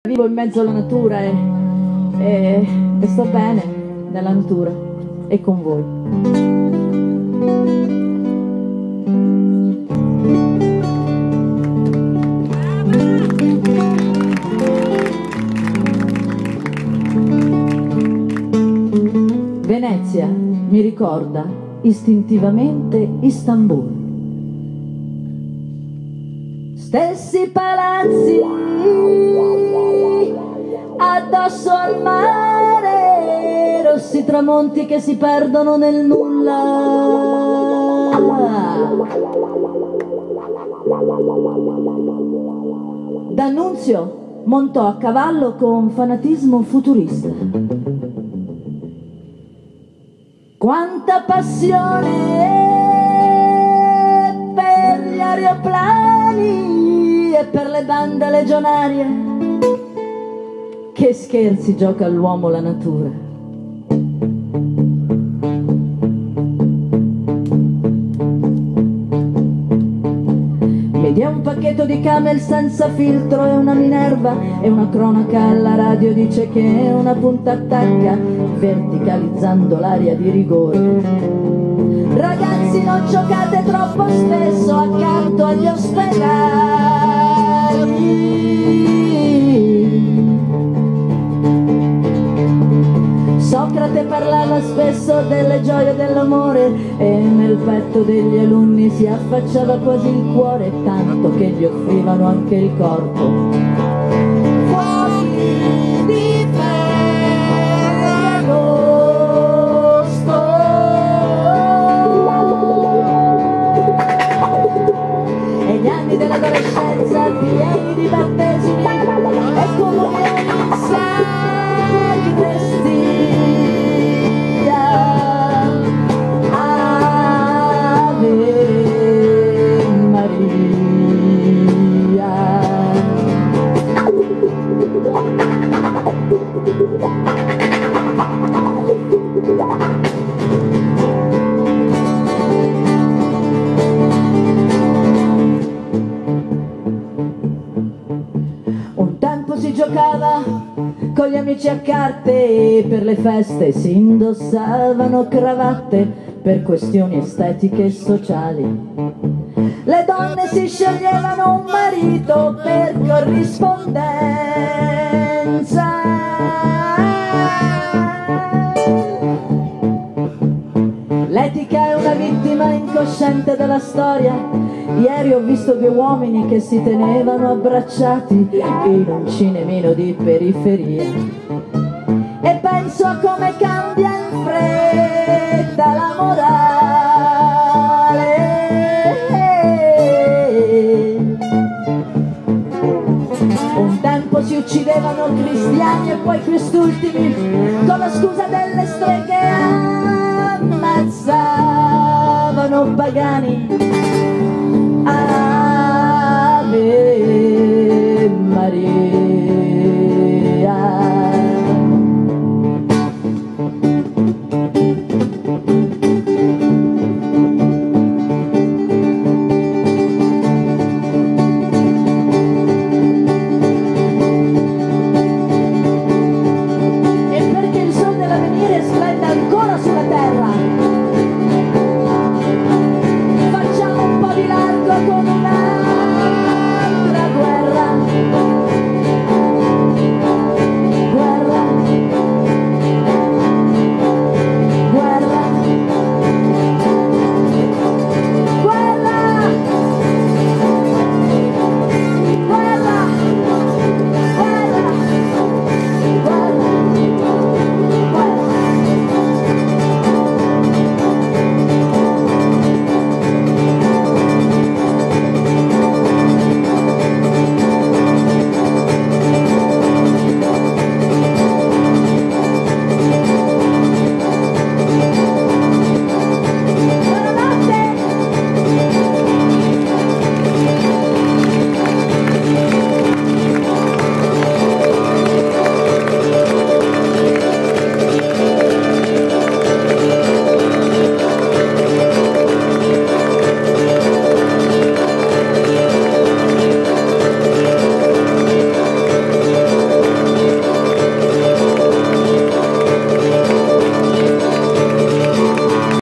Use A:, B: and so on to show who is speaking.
A: Vivo in mezzo alla natura e sto bene nella natura e con voi. Venezia mi ricorda istintivamente Istanbul. Stessi palazzi addosso al mare, rossi tramonti che si perdono nel nulla. D'Annunzio montò a cavallo con fanatismo futurista. Quanta passione per gli aeroplani e per le bande legionarie. Che scherzi gioca all'uomo la natura. Mi dia un pacchetto di Camel senza filtro e una Minerva, e una cronaca alla radio dice che una punta attacca verticalizzando l'aria di rigore. Ragazzi, non giocate troppo spesso accanto agli ospedali. Socrate parlava spesso delle gioie dell'amore e nel petto degli alunni si affacciava quasi il cuore, tanto che gli offrivano anche il corpo. Fuochi di Ferragosto. E gli anni dell'adolescenza pieni di battesimi e comunioni sacristi. Un tempo si giocava con gli amici a carte e per le feste si indossavano cravatte per questioni estetiche e sociali. Le donne si sceglievano un marito per corrispondenza. L'etica è una vittima incosciente della storia. Ieri ho visto due uomini che si tenevano abbracciati in un cinemino di periferia e penso a come cambia in fretta la morale. Un tempo si uccidevano cristiani e poi quest'ultimi con la scusa delle streghe ammazzavano pagani. Ave Maria.